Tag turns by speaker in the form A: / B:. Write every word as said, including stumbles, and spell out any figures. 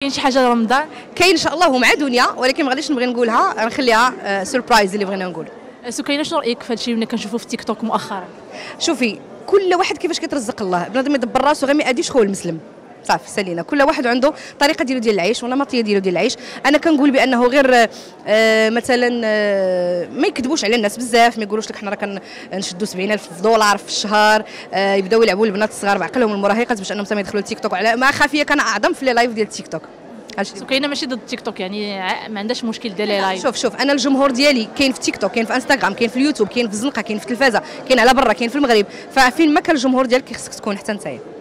A: كاين شي حاجه رمضان؟
B: كاين ان شاء الله ومع دنيا، ولكن ما غاديش نبغي نقولها، نخليها سوربرايز اللي بغينا نقول.
A: سكينه شنو رايك في هادشي اللي كنشوفوا في التيك توك مؤخرا؟
B: شوفي كل واحد كيفاش كيترزق الله، بنادم يدبر راسو غير ما ياديش خو المسلم. صافي سالينا، كل واحد عنده طريقه ديالو ديال العيش ونمطيه ديالو ديال العيش. انا كنقول بانه غير آه مثلا آه ما يكذبوش على الناس بزاف، ما يقولوش لك حنا راه كنشدوا سبعين ألف دولار في الشهر، آه يبداو يلعبوا البنات الصغار بعقلهم المراهقات باش انهم تما يدخلوا التيك توك. على ما خافيه كان اعظم في لي لايف ديال التيك توك.
A: سكينه ماشي ضد التيك توك يعني ما عندهاش مشكل ديال لي لايف.
B: شوف شوف انا الجمهور ديالي كاين في تيك توك، كاين في انستغرام، كاين في اليوتيوب، كاين في الزنقه، كاين في التلفازه، كاين على برا، كاين في المغرب، ففين ما كان الجمهور ديالك خصك تكون حتى نتايا.